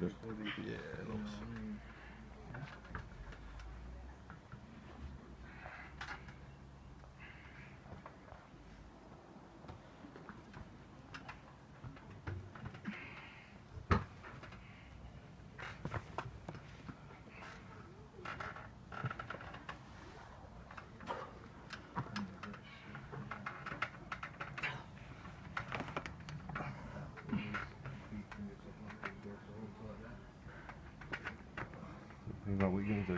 good. Yeah, it looks. Think about what you're going to do.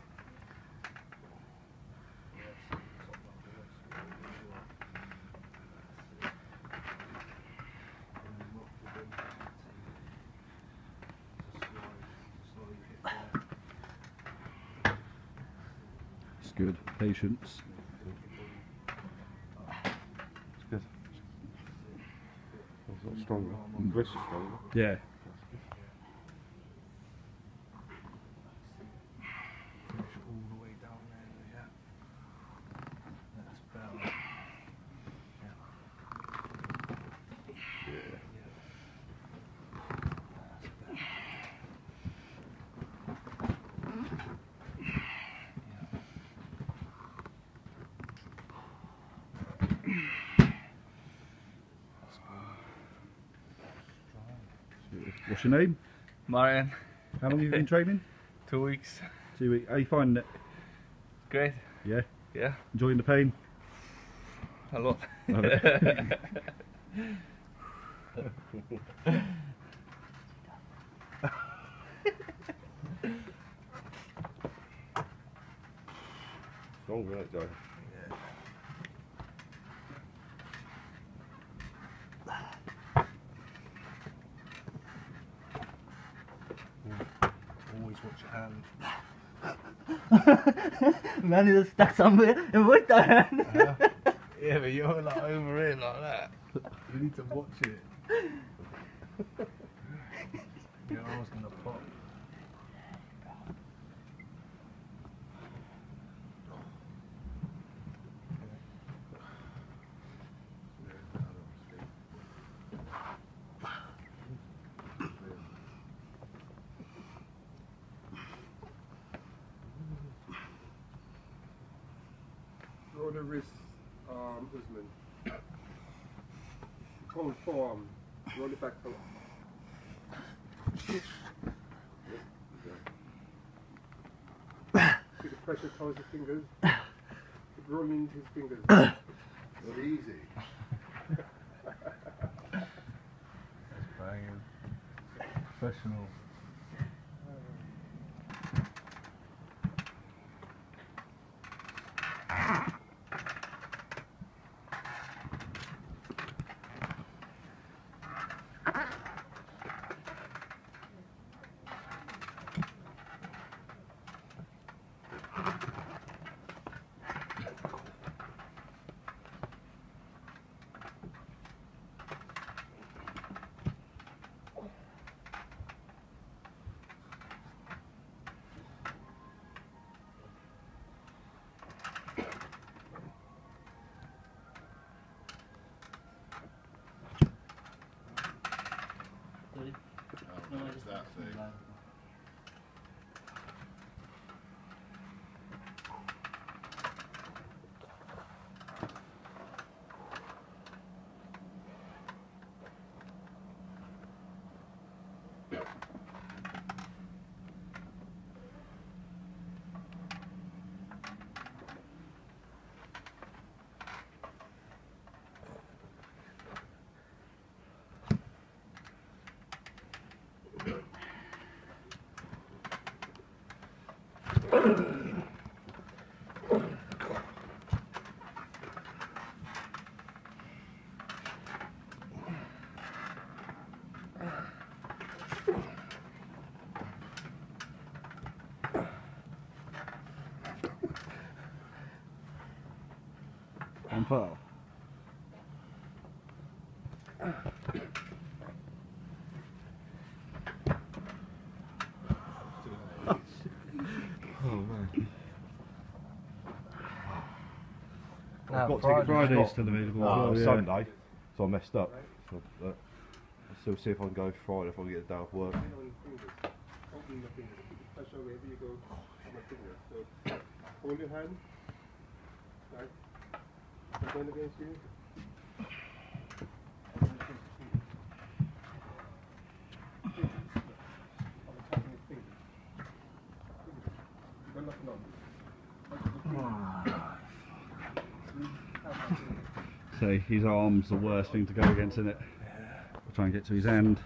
It's good. Patience. It's good. It's a lot stronger. Wrist is stronger. Yeah. All the way down there, yeah. That's better. Yeah. What's your name? Marion, How long have you been training? 2 weeks. 2 weeks. How you finding it? Great. Yeah. Yeah, Enjoying the pain? a lot. Don't Stronger, isn't it, Joe? Yeah. Always watch your hand. Man is stuck somewhere and what the hell? Yeah, but you're like over here like that. You need to watch it. Your arm's gonna pop. Roll the wrist, Usman. Hold forearm. Roll it back up. See the pressure towards his fingers. Keep rolling into his fingers. Not easy. That's banging. Professional. And pearl. Oh man. I've got Friday still available as well, yeah. Sunday, so I messed up. So, let's So see if I can go Friday if I can get a day off work. Hand on your fingers. Open the fingers. Keep the pressure wherever you go on my fingers. So hold your hand. Right. Put one against you. So his arm's the worst thing to go against, isn't it? We'll try and get to his hand.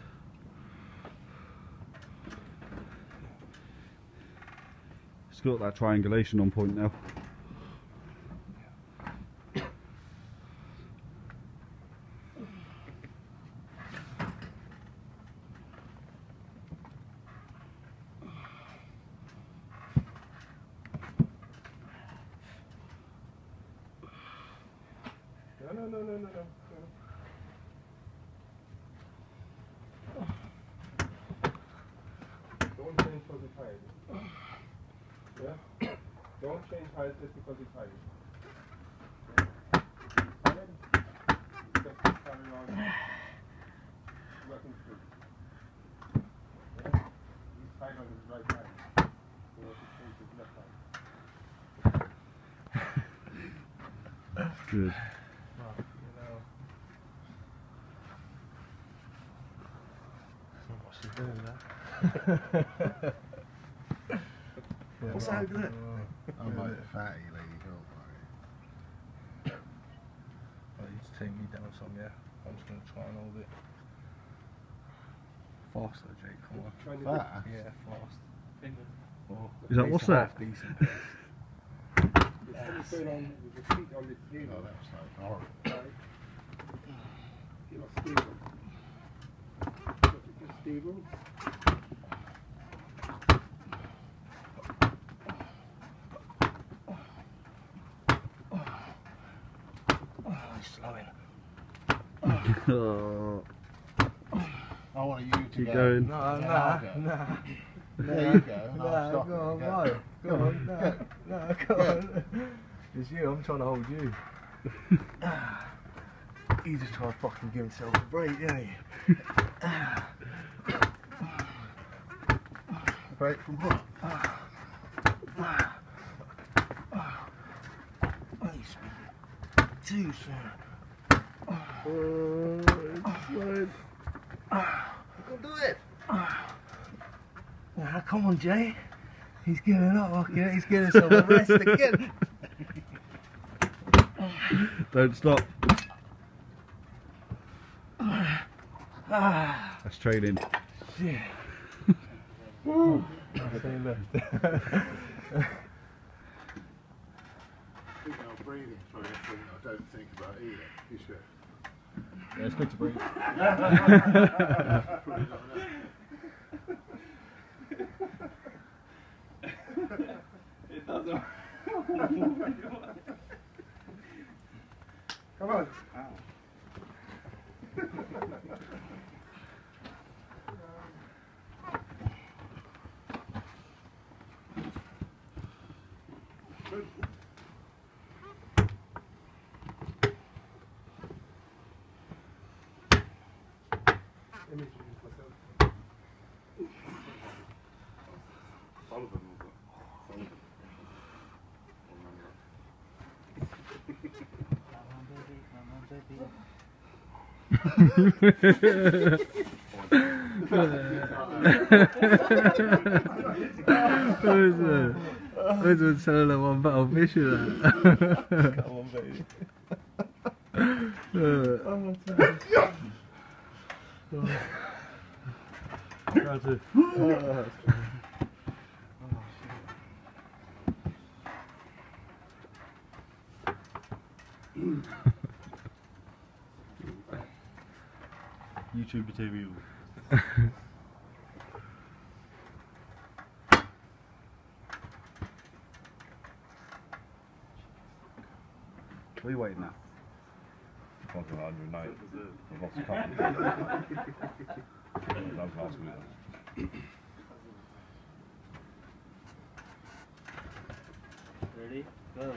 He's got that triangulation on point now. No. Don't change because it's high. Yeah? Don't change height just because it's high. Okay? Just carry on working through. Yeah? He's tight on his right hand. You have to change his left hand. Good. What's over there? I'm like a fatty lady girl, mate. Oh, you just take me down some, yeah. I'm just gonna try and hold it. Faster, Jake, come on. Fat? Yeah, fast. Oh, Is that, what's that? half decent. Just turn on with your feet on the table. Oh, that's like horrible. Right? You're not stable. So if you're stable, Oh, he's slowing. Oh, I want you to keep go. going. No, I'll go. nah. There you go. And I'll stop go on, it. no. Go on, no, go on. It's you, I'm trying to hold you. He's just trying to fucking give himself a break, isn't he? Break from what? He's speaking too soon. It's slowing. Go do it. Nah, come on, Jay. He's giving up. He's getting some rest again. Don't stop. Ah, That's training. shit. Say left. You know, breathing for it, something I don't think about either. You should. Yeah, it's good to breathe. Probably not enough. It doesn't. come on. Good. Let me introduce myself. Sullivan was it? Sullivan. Who's been selling that one battle fish with that? Come on, baby. YouTube material. What are you waiting at? Something like 108. I've lost a couple. That was last week. Ready? Go.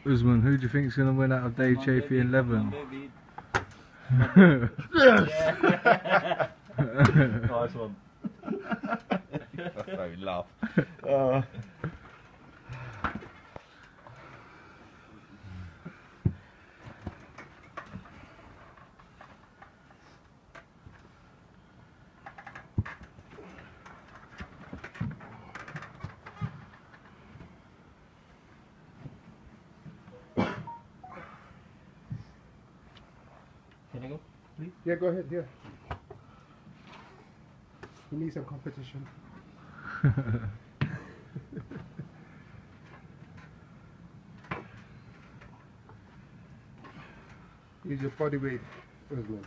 Usman, who do you think's going to win out of Dave Chafee and Levin? Nice one. That's how we laugh. Can I go, please? Yeah, go ahead, yeah. You need some competition. Use your body weight, Usman.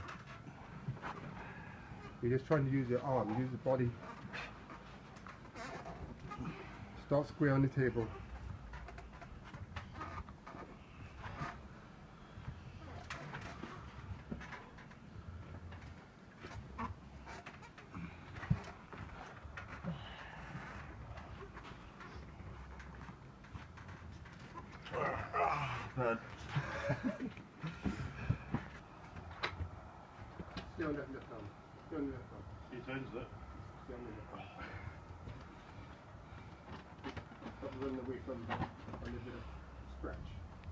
You're just trying to use your arm, use the body. Start square on the table. Man. Stay on that left arm. Stay on the left arm. He changes it. Stay on the left arm. Stop running away from a little bit of scratch.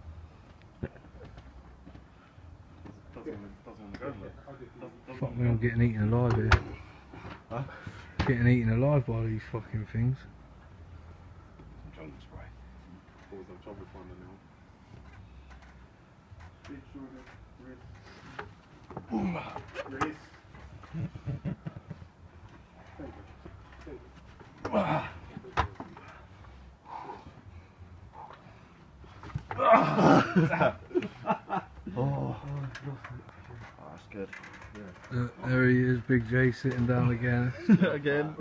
Doesn't want to go for it. Fuck me, I'm getting eaten alive here. Huh? Getting eaten alive by these fucking things. Some jungle spray. Always have trouble finding them. Big shoulder, wrist. Wrist. Thank you. Thank Oh, that's good. There he is, Big J sitting down again. Again.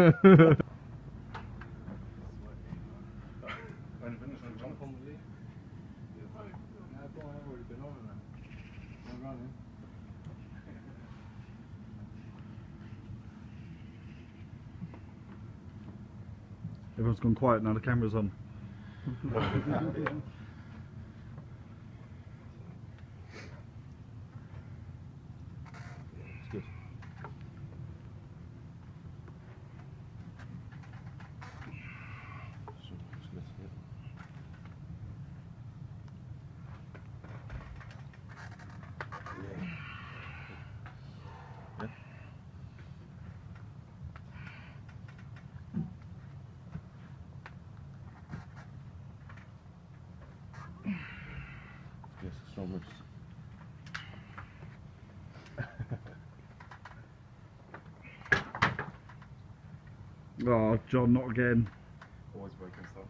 Everyone's gone quiet now, the camera's on. It's good. Yes, it's not much. Oh, John, not again. Always breaking stuff.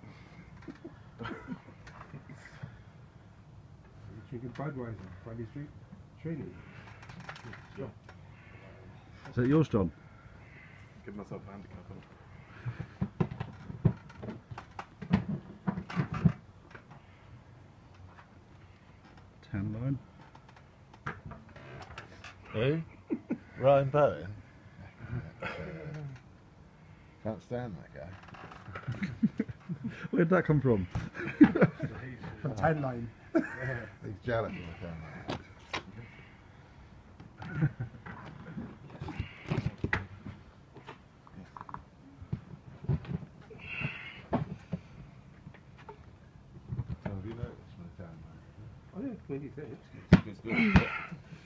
you. Drinking Budweiser, Friday Street training. Is that yours, John? Give myself a handicap. Tan line. Who? Ryan Bowen? Can't stand that guy. Where'd that come from? From Tan Line. He's jealous of the Tan Line. Have you noticed from the Tan Line? Oh yeah, when you say it. It's good.